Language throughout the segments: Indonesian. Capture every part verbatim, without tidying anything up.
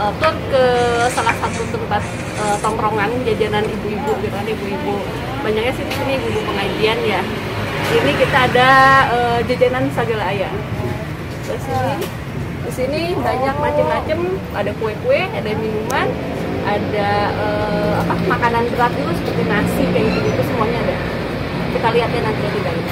uh, tut ke salah satu tempat uh, tongkrongan jajanan ibu-ibu gitu kan, ibu-ibu banyaknya sih di sini ibu pengajian ya. Ini kita ada uh, jajanan Sagala Ayam. Terus ini di sini banyak macam-macam, ada kue-kue, ada minuman, ada uh, apa makanan berat dulu seperti nasi kayak gitu, itu semuanya ada. Kita lihat ya nanti di dalam.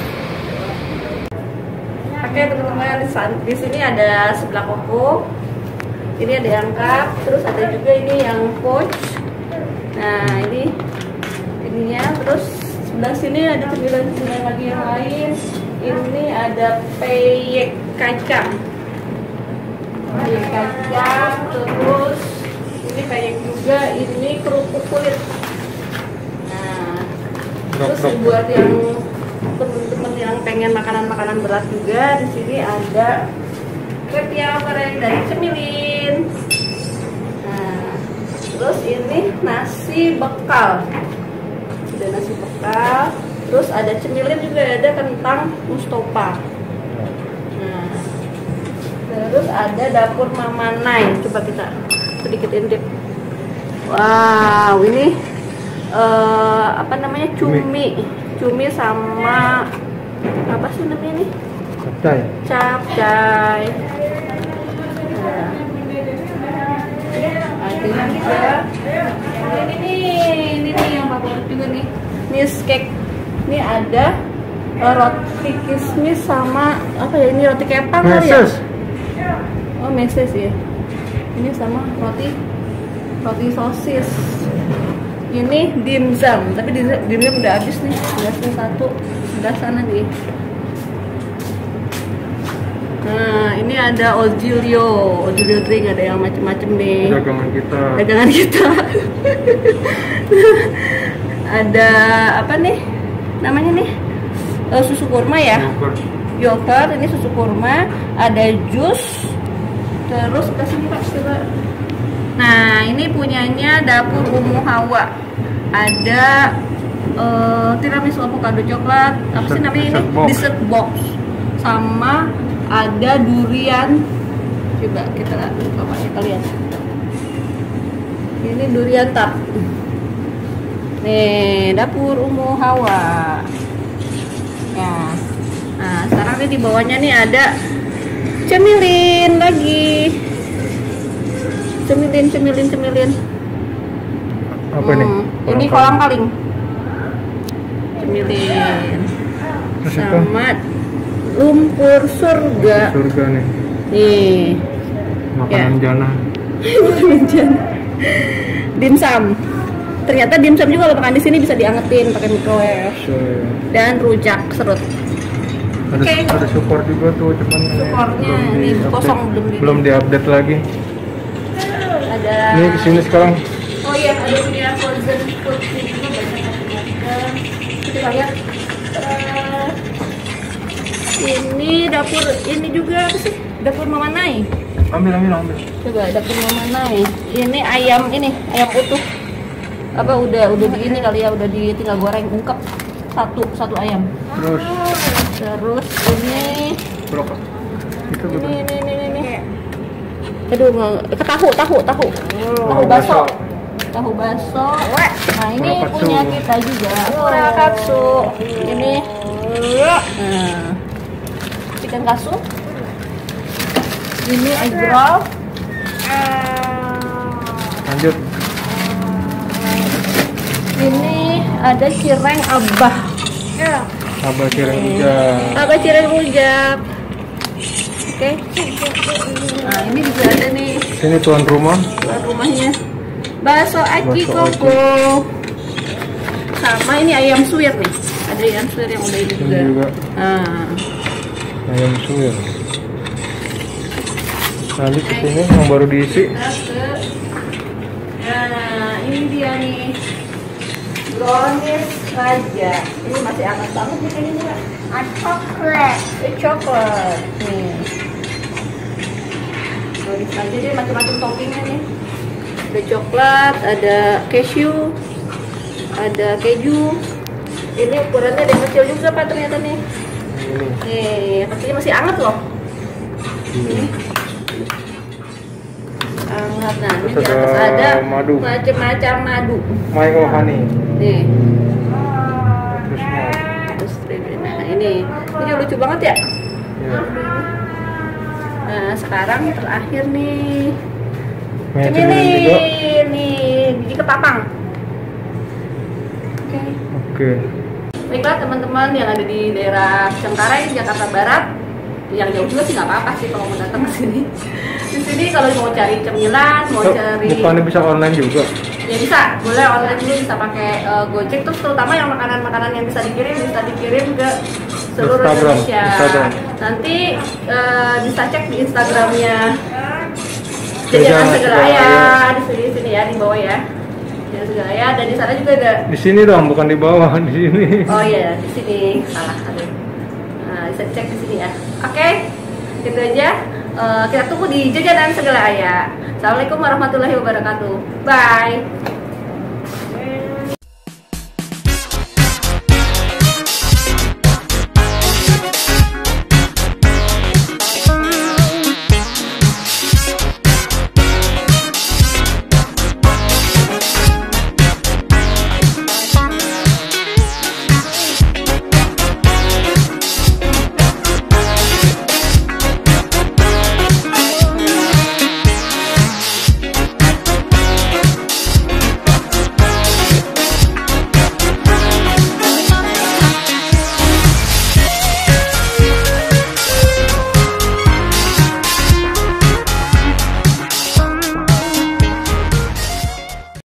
Oke teman-teman, di sini ada sebelah koko, ini ada yang cup, terus ada juga ini yang pouch. Nah ini ininya, terus sebelah sini ada cemilan-cemilan lagi yang lain. Ini ada peyek kacang, peyek kacang, terus ini peyek juga, ini kerupuk kulit. Nah, terus buat yang teman-teman yang pengen makanan-makanan berat juga, di sini ada krepia goreng dari cemilin. Nah, terus ini nasi bekal, ada nasi bekal. Terus ada cemilin juga, ada kentang Mustopa. Nah, terus ada dapur Mama Nai. Coba kita sedikit intip. Wow, ini uh, apa namanya, cumi, cumi sama apa sih namanya nih? Capcay. Capcay. Nah, ada juga. Ini nih, ini nih yang favorit juga nih. Miss cake. Ini ada uh, roti kismis sama apa ya, ini roti kepang kali ya? Oh meses ya. Ini sama roti roti sosis. Ini dimsum, tapi dimsum udah habis nih. Biasanya satu sebelah sana nih. Nah ini ada Ojilio, Ojilio drink, ada yang macem-macem nih. Dagangan kita. Dagangan kita. Ada apa nih? Namanya nih uh, susu kurma ya, yogurt. Yogurt, ini susu kurma, ada jus, terus ke sini Pak coba. Nah ini punyanya dapur Umu Hawa, ada uh, tiramisu avocado coklat, apa sih namanya ini, dessert box, sama ada durian. Coba kita coba kita lihat, ini durian tart. Nih, dapur Umu Hawa. Ya. Nah, sekarang nih di bawahnya nih ada cemilin lagi. Cemilin, cemilin, cemilin. Apa hmm, nih? Ini kolang kaling. Cemilin. Terus sama itu? Lumpur surga. Surga nih. Nih. Makanan ya. Jana. Makanan jana. Dimsum. Ternyata dimsum juga kalau makan di sini bisa diangetin pakai microwave. Sure. Dan rujak serut. Ada, okay. Ada support juga tuh, cuman supportnya ini kosong, belum di belum diupdate lagi. Ada. Ini kesini sekarang. Oh iya, ada punya frozen food ini juga banyak macam-macam. Kita lihat. Uh, ini dapur ini juga apa sih? Dapur Mama Nai. Ambil, ambil, ambil. Coba dapur Mama Nai. Ini ayam ini, ayam utuh. Apa udah udah di ini kali ya, udah di tinggal goreng ungkep satu satu ayam. Terus terus ini berapa? Itu berapa? Ini ini ini ini. Aduh, ke tahu tahu tahu. Oh, tahu baso. Tahu baso. Nah, ini Murah punya katsu. Kita juga. Murah katsu. Ini nah, chicken katsu. Ini egg roll. Lanjut. Ini ada cireng abah. Ya. Abah cireng rujak. Abah cireng rujak. Oke. Okay. Nah ini juga ada nih. Sini tuan rumah. Tuan rumahnya. Bakso aci koko. Sama ini ayam suwir nih. Ada ayam suwir yang udah ini juga. juga. Nah. Ayam suwir. Nanti kesini yang baru diisi. Nah ini dia nih. Brownies Raja. Ini masih hangat banget nih kayaknya juga. Ah, coklat. Eh, coklat. Nih. Brownies Raja dia macam-macam toppingnya nih. Ada coklat, ada cashew, ada keju. Ini ukurannya ada yang kecil juga Pak ternyata nih. Ini. Nih, kecilnya masih hangat loh. Ini. Hangat banget. Nah, ini Terus di atas ada ada madu. macam-macam madu. My oh honey. Nih. Terus mau. Terus nah ini, ini lucu banget ya. Ya. Nah, sekarang terakhir nih. Maya Ini cemilan nih, juga. nih biji ketapang. Oke. Oke. Baiklah teman-teman yang ada di daerah Cengkareng, Jakarta Barat, yang jauh juga sih nggak apa-apa sih kalau mau datang ke sini. Di sini kalau mau cari cemilan, mau Oh, cari, bukannya bisa online juga? ya bisa, boleh online dulu, bisa pakai uh, Gojek. Terus terutama yang makanan-makanan yang bisa dikirim, bisa dikirim ke seluruh Instagram, Indonesia. Instagram. Nanti uh, bisa cek di Instagramnya Jajanan Jajanan Segeraya Segeraya. di sini, sini ya, di bawah ya. Jajanan Segeraya, dan di sana juga ada. Di sini dong, bukan di bawah, di sini. Oh iya, di sini salah ada. Nah, bisa cek di sini ya. Oke, gitu aja. Uh, kita tunggu di Jajanan Segeraya. Assalamualaikum warahmatullahi wabarakatuh. Bye.